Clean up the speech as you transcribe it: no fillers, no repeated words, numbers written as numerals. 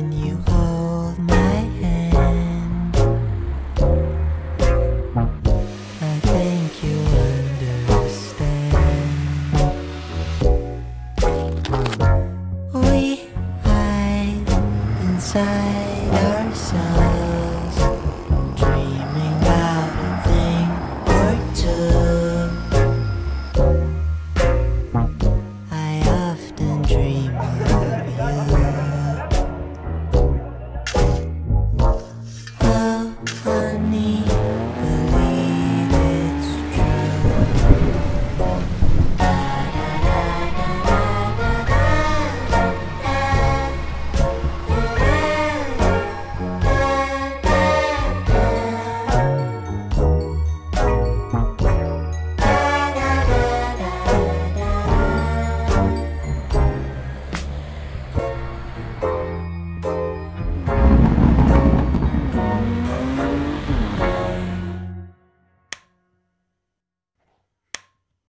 when you hold my hand. I think you understand. We hide inside ourselves, dreaming about a thing or two. I often dream of you. Oh,